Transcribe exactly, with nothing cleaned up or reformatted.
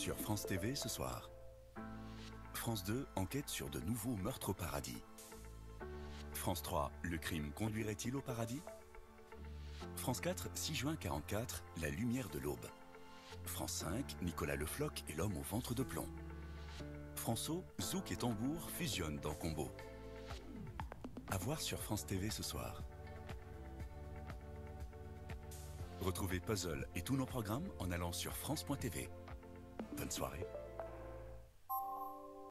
Sur France T V ce soir, France deux enquête sur de nouveaux meurtres au paradis. France trois, le crime conduirait-il au paradis? France quatre, six juin quarante-quatre, la lumière de l'aube. France cinq, Nicolas Le Floch et l'homme au ventre de plomb. François, Zouk et Tambour fusionnent dans Combo. À voir sur France T V ce soir. Retrouvez Puzzle et tous nos programmes en allant sur France point T V. Bonne soirée.